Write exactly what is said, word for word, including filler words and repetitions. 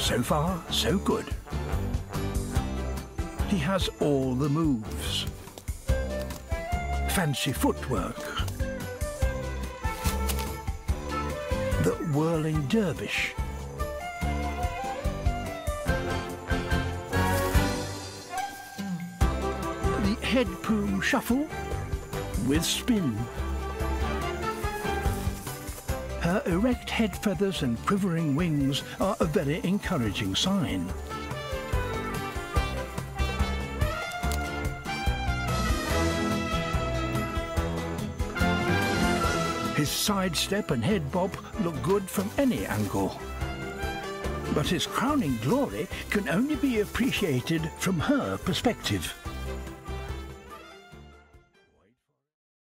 So far, so good. He has all the moves. Fancy footwork. The whirling dervish. The head plume shuffle with spin. Her erect head feathers and quivering wings are a very encouraging sign. His sidestep and head bob look good from any angle. But his crowning glory can only be appreciated from her perspective.